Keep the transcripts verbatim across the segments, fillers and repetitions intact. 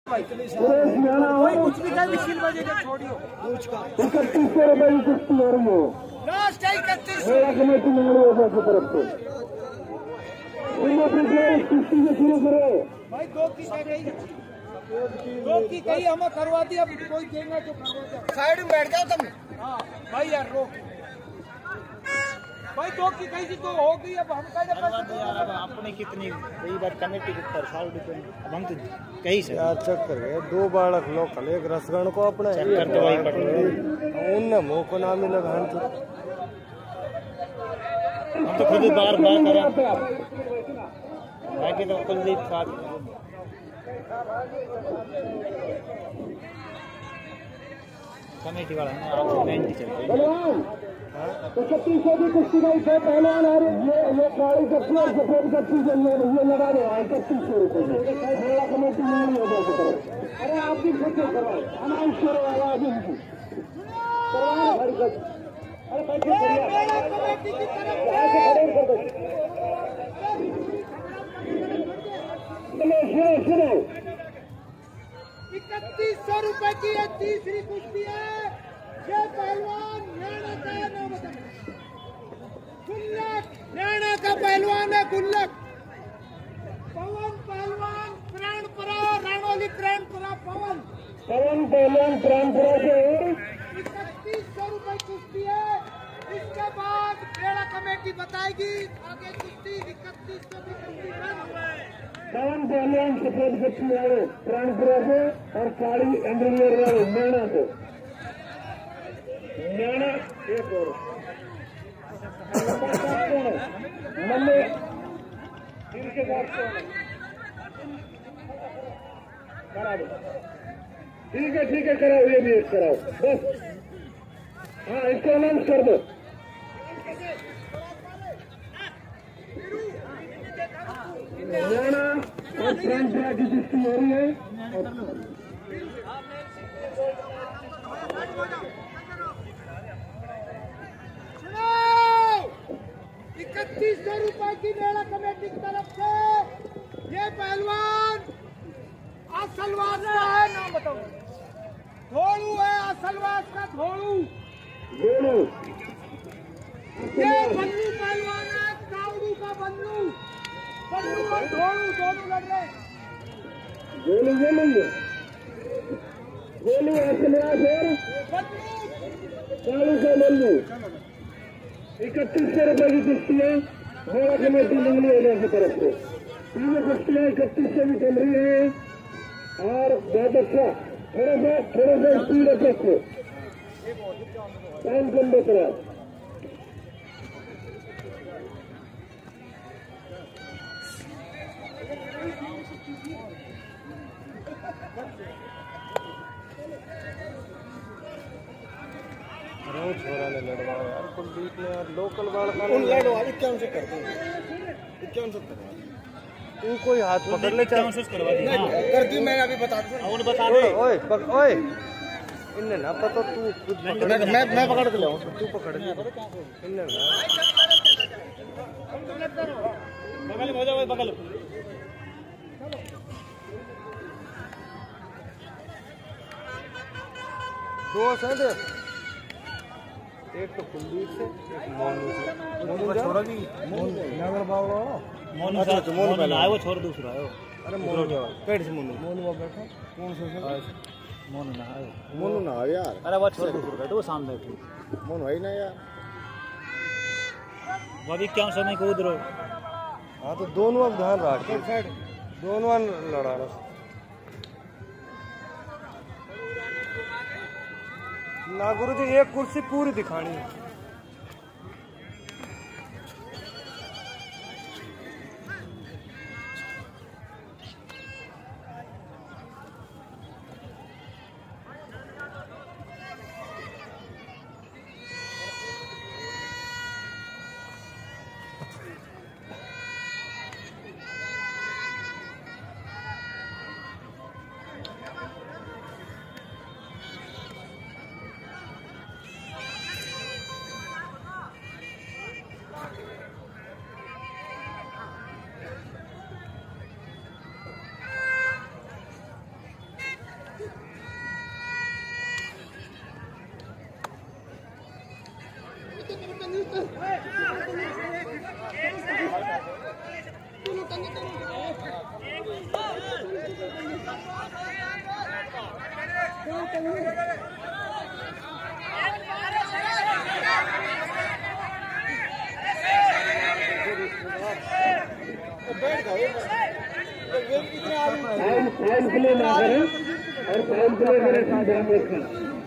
इकतीस सौ रुपए की किस्ती हो रही है लास्ट इकतीस कमेटी की तरफ से किस्ती से शुरू करो भाई। दो की दो की कही हमें करवा दी, अब कोई देंगे तो साइड में बैठ जाओ तुम। हाँ भाई यार रोक भाई, दो की कही तो हो गई, अब हम कह यार अब आपने कितनी कई बार कमेटी के ऊपर साल डिपेंड अब हम तो कहीं से यार चक्कर है। दो बालक लोकल एक रसगण को अपना चक्कर तो वही पड़ उनने मुंह को नाम ही लगा, हम तो खुद बार बार करा बाकी तो कुलदीप साथ कमेटी वाला है आपको बेंच चल रही है। तो छत्तीस सौ की कुश्ती का इतना पहलवान है, ये ये काली कच्ची और सफेद कच्ची जो ये लगा रहे हैं इकतीस सौ रुपये मेरा कमेटी नहीं हो जाए। अरे आप भी सोचो करवाए अनाउंस करो आवाज इनकी करवाए हर कच। अरे बैठे कमेटी की तरफ सुनो सुनो इकतीस सौ रुपए की ये तीसरी कुश्ती है। ये पहलवान नैना का नाम बता, गुल्लक नैना का पहलवान है गुल्लक। पवन पहलवान प्राणपुरा राणोली प्राणपुरा पवन पवन पहलवान प्राणपुरा से इकतीस सौ रुपए कुश्ती है। इसके बाद बेड़ा कमेटी बताएगी आगे कुश्ती इकतीस सौ की कुश्ती पवन पहलवान सफेद कच्ची वाले प्राणपुरा से और काली इंजीनियर वाले नैना से नैना एक और मम्मी इनके साथ करा दो। ठीक है ठीक है कराओ, ये भी एक कराओ बस। हाँ इसको अनाउंस कर दो। नैना और प्राणपुरा की कुश्ती हो रही है। इकतीस सौ रुपए की मेला कमेटी की तरफ से ये पहलवान असलवास का है, नाम बताओ। धोलू है असलवास का धोलू। ये बन्नू पहलवान है दाऊदू का बन्नू। बन्नू और धोलू दोनों लड़ रहे। गोलू गोलू गोलू असलवास और कालू का बन्नू। इकतीस सौ रुपए की कुश्तियाँ मेरा कमेटी मंगली होने की तरफ से तीनों कुश्तियाँ इकतीस सौ की चल रही है। और बहुत अच्छा थोड़ा सा थोड़ा सा स्पीड रखो टाइम कम बच रहा। छोरा ने लड़वाओ यार कुलदीप ने यार लोकल बाल का लड़वा इक्यावन से करते हैं इक्यावन से करवा तू कोई हाथ पकड़ ले इक्यावन से करवा दी कर दी मैं अभी बता दूं और बता दे। ओए ओए इनने ना पता तू खुद मैं मैं मैं पकड़ के लाऊं तू पकड़ के इनने ना बगल में हो जाओ बगल दो से एक तो कुलदीप से एक मोनू से मोनू का छोरा भी मोनू नगर बाबा मोनू से तो मोनू पहले आया वो छोरा दूसरा है। अरे मोनू पेड़ से मोनू मोनू वहां बैठा कौन से मोनू ना आया मोनू ना आया यार। अरे वो छोरा दूसरा बैठा वो सामने बैठी मोनू है ना यार वो भी क्या समय को उधर। हां तो दोनों अब ध्यान रख दोनों लड़ा रहा ना गुरु जी एक कुर्सी पूरी दिखानी है। फाउल प्ले ना करें और फाउल प्ले करें ध्यान रखना।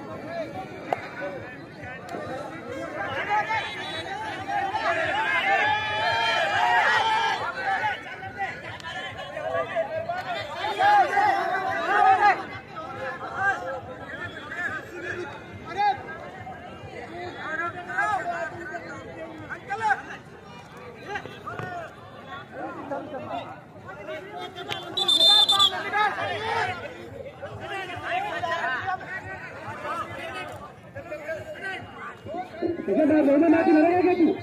दोनों मैच लड़ेगा क्या तू?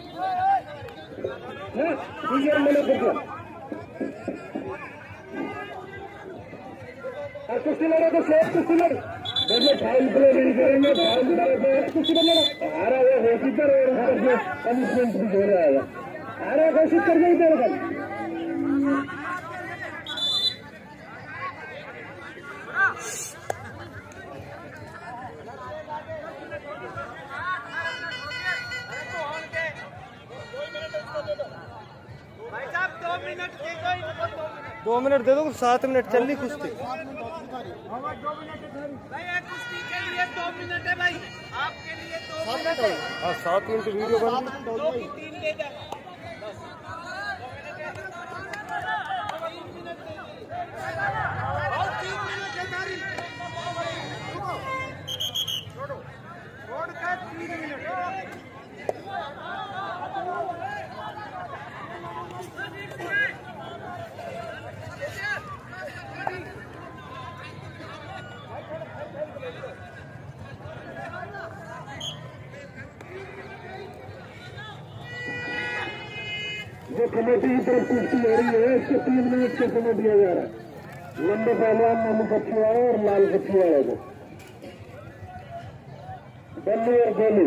ठीक है मैंने देखा कुश्ती लड़े तो शेष कुश्ती लड़े देखो फाउल प्ले नहीं करेंगे फाउल प्ले कुश्ती कर लड़ो आ रहा है कोशिश कर पनिशमेंट भी हो रहा है आ रहा है कोशिश कर नहीं देगा दो मिनट दे दो सात मिनट चल रही कुश्ती दो मिनट है भाई आपके लिए दो मिनट है हाँ सात मिनट वीडियो बन रही तीन ले जाना और तीन मिनट है सारी छोड़ो छोड़ कर तीन मिनट जो कमेटी की तरफ कुश्ती हो रही है इसको तीन मिनट का समय दिया जा रहा है लंबे पहलवान नामू पक्षी वाले और लाल पक्षी वाले को बल्लू और गोलू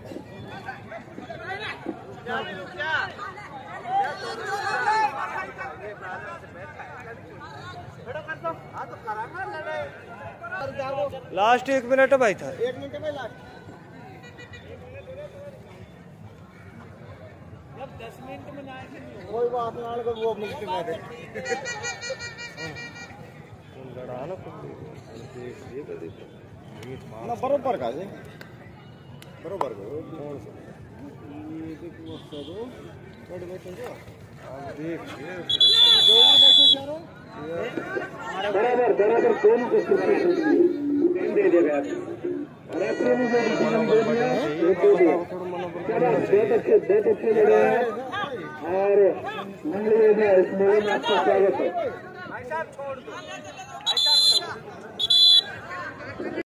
लास्ट एक मिनट है भाई था एक मिनट में लास्ट दस मिनट में ना कोई बात नहीं को वो मिलती है ना बरोबर का जी बरोबर का कौन सा ये देखो सरो छोड़ बैठे जो आप देख ये जो बैठे यारो बराबर बराबर कौन को तीन दे देगा रेफरी ने जो डिसीजन दे दिया वो दे दिया बहुत अच्छे बहुत अच्छे लड़े हैं और मंडली में इसमें आपका स्वागत है।